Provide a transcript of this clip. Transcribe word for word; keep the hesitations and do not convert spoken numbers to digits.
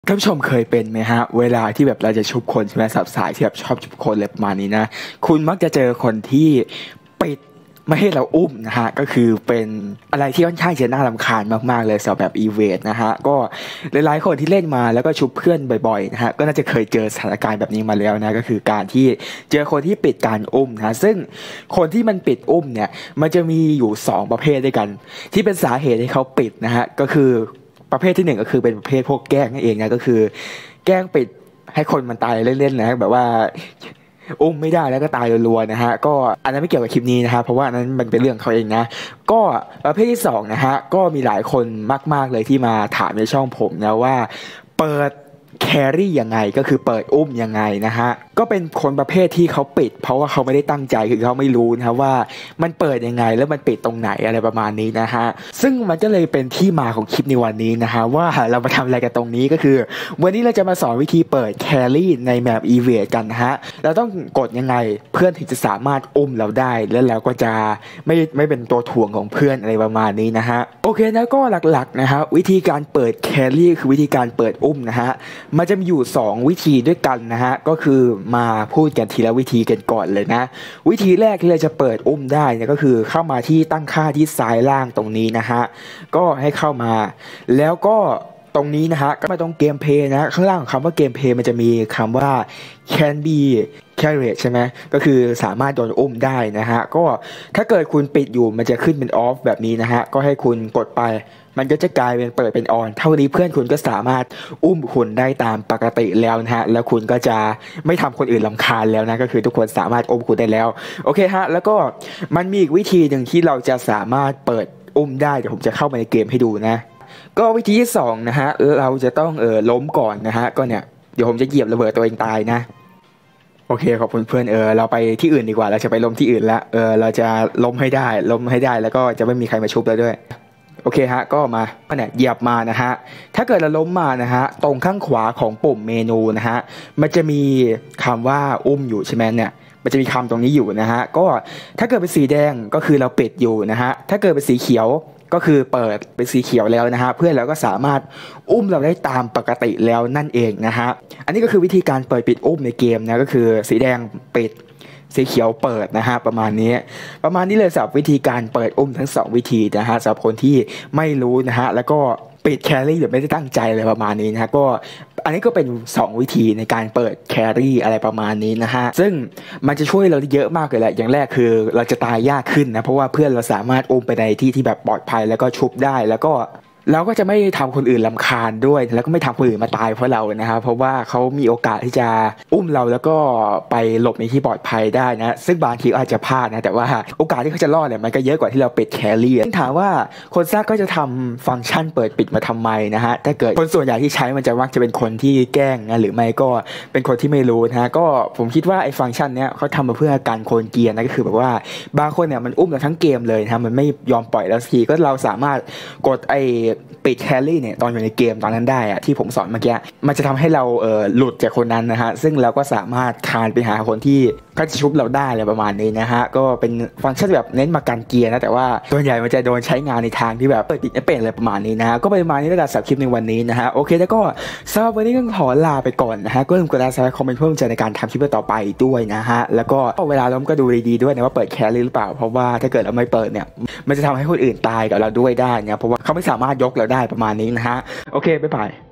ท่านผู้ชมเคยเป็นไหมฮะเวลาที่แบบเราจะชุบคนใช่ไหมสับสายที่แบบชอบชุบคนอะไรประมาณนี้นะคุณมักจะเจอคนที่ปิดไม่ให้เราอุ้มนะฮะก็คือเป็นอะไรที่ค่อนข้างจะน่ารำคาญมากๆเลยสำหรับแบบอีเวนต์นะฮะก็หลายๆคนที่เล่นมาแล้วก็ชุบเพื่อนบ่อยๆนะฮะก็น่าจะเคยเจอสถานการณ์แบบนี้มาแล้วนะก็คือการที่เจอคนที่ปิดการอุ้มนะซึ่งคนที่มันปิดอุ้มเนี่ยมันจะมีอยู่สองประเภทด้วยกันที่เป็นสาเหตุให้เขาปิดนะฮะก็คือประเภทที่หนึ่งก็คือเป็นประเภทพวกแกล้งนั่นเองนะก็คือแกล้งปิดให้คนมันตายเล่นๆนะแบบว่าอุ้มไม่ได้แล้วก็ตายรัวๆนะฮะก็อันนั้นไม่เกี่ยวกับคลิปนี้นะฮะเพราะว่านั้นมันเป็นเรื่องเขาเองนะก็ประเภทที่สองนะฮะก็มีหลายคนมากๆเลยที่มาถามในช่องผมนะว่าเปิดแครี่ยังไงก็คือเปิดอุ้มยังไงนะฮะก็เป็นคนประเภทที่เขาปิดเพราะว่าเขาไม่ได้ตั้งใจคือเขาไม่รู้นะว่ามันเปิดยังไงแล้วมันปิดตรงไหนอะไรประมาณนี้นะฮะซึ่งมันก็เลยเป็นที่มาของคลิปในวันนี้นะฮะว่าเรามาทำอะไรกันตรงนี้ก็คือวันนี้เราจะมาสอนวิธีเปิดแครี่ในแมปอีเวนต์กันนะฮะเราต้องกดยังไงเพื่อนถึงจะสามารถอุ้มเราได้แล้วเราก็จะไม่ไม่เป็นตัวถ่วงของเพื่อนอะไรประมาณนี้นะฮะโอเคนะก็หลักๆนะฮะวิธีการเปิดแครี่คือวิธีการเปิดอุ้มนะฮะมันจะมีอยู่สองวิธีด้วยกันนะฮะก็คือมาพูดกันทีละวิธีกันก่อนเลยนะวิธีแรกที่เราจะเปิดอุ้มได้เนี่ยก็คือเข้ามาที่ตั้งค่าที่ซ้ายล่างตรงนี้นะฮะก็ให้เข้ามาแล้วก็ตรงนี้นะฮะก็มาตรงเกมเพลย์นะข้างล่างของคำว่าเกมเพลย์มันจะมีคำว่า can be carried ใช่ไหมก็คือสามารถโดนอุ้มได้นะฮะก็ถ้าเกิดคุณปิดอยู่มันจะขึ้นเป็น off แบบนี้นะฮะก็ให้คุณกดไปมันก็จะกลายเป็นเปิดเป็นออนเท่านี้เพื่อนคุณก็สามารถอุ้มคุณได้ตามปกติแล้วนะฮะแล้วคุณก็จะไม่ทำคนอื่นรำคาญแล้วนะก็คือทุกคนสามารถอุ้มคุณได้แล้วโอเคฮะแล้วก็มันมีอีกวิธีหนึ่งที่เราจะสามารถเปิดอุ้มได้เดี๋ยวผมจะเข้ามาในเกมให้ดูนะก็วิธีที่สองนะฮะเราจะต้องเออล้มก่อนนะฮะก็เนี่ยเดี๋ยวผมจะเหยียบระเบิดตัวเองตายนะโอเคขอบคุณเพื่อนเออเราไปที่อื่นดีกว่าเราจะไปล้มที่อื่นละเออเราจะล้มให้ได้ล้มให้ได้แล้วก็จะไม่มีใครมาชุบเราด้วยโอเคฮะก็มาเนี่ยเหยียบมานะฮะถ้าเกิดเราล้มมานะฮะตรงข้างขวาของปุ่มเมนูนะฮะมันจะมีคำว่าอุ้มอยู่ใช่ไหมเนี่ยมันจะมีคำตรงนี้อยู่นะฮะก็ถ้าเกิดเป็นสีแดงก็คือเราปิดอยู่นะฮะถ้าเกิดเป็นสีเขียวก็คือเปิดเป็นสีเขียวแล้วนะฮะเพื่อนเราก็สามารถอุ้มเราได้ตามปกติแล้วนั่นเองนะฮะอันนี้ก็คือวิธีการเปิดปิดอุ้มในเกมนะก็คือสีแดงปิดสีเขียวเปิดนะฮะประมาณนี้ประมาณนี้เลยสำหรับวิธีการเปิดอุ้มทั้งสองวิธีนะฮะสำหรับคนที่ไม่รู้นะฮะแล้วก็ปิดแครี่หรือไม่ได้ตั้งใจอะไรประมาณนี้นะฮะก็อันนี้ก็เป็นสองวิธีในการเปิดแครี่อะไรประมาณนี้นะฮะซึ่งมันจะช่วยเราได้เยอะมากเลยแหละอย่างแรกคือเราจะตายยากขึ้นนะเพราะว่าเพื่อนเราสามารถอุ้มไปในที่ที่แบบปลอดภัยแล้วก็ชุบได้แล้วก็เราก็จะไม่ทำคนอื่นรำคาญด้วยแล้วก็ไม่ทำคนอื่นมาตายเพราะเรานะครับเพราะว่าเขามีโอกาสที่จะอุ้มเราแล้วก็ไปหลบในที่ปลอดภัยได้นะซึ่งบางทีอาจจะพลาดนะแต่ว่าโอกาสที่เขาจะรอดเนี่ยมันก็เยอะกว่าที่เราปิดแครี่ถามว่าคนสร้างก็จะทำฟังก์ชันเปิดปิดมาทำไมนะฮะถ้าเกิดคนส่วนใหญ่ที่ใช้มันจะมักจะเป็นคนที่แกล้งนะหรือไม่ก็เป็นคนที่ไม่รู้นะฮะก็ผมคิดว่าไอ้ฟังก์ชันเนี้ยเขาทำมาเพื่อการโคนเกียร์นะก็คือแบบว่าบางคนเนี่ยมันอุ้มเราทั้งเกมเลยนะมันไม่ยอมปล่อยแล้วทีก็เราสามารถกดไอ้ปิดแครี่เนี่ยตอนอยู่ในเกมตอนนั้นได้อะที่ผมสอนเมื่อกี้มันจะทำให้เราเออหลุดจากคนนั้นนะฮะซึ่งเราก็สามารถคานไปหาคนที่เขาจะชุบเราได้อะไรประมาณนี้นะฮะก็เป็นฟังก์ชันแบบเน้นมากันเกียร์นะแต่ว่าส่วนใหญ่มันจะโดนใช้งานในทางที่แบบเปิดปิดไม่เป็นอะไรประมาณนี้นะก็ประมาณนี้แล้วกันสำหรับคลิปในวันนี้นะฮะโอเคแล้วก็สำหรับวันนี้ต้องขอลาไปก่อนนะฮะก็อย่าลืมกดไลค์คอมเมนต์เพิ่มใจในการทำคลิปต่อไปด้วยนะฮะแล้วก็เวลาล้มก็ดูดีๆด้วยนะว่าเปิดแครี่หรือเปล่าเพราะว่าถ้าเกิดเราไม่เปิดเนี่ยมันจะทำให้คนอื่นตายกับเราด้วยได้นะเพราะว่าเขาไม่สามารถยกเราได้ประมาณนี้นะฮะโอเคบ๊ายบาย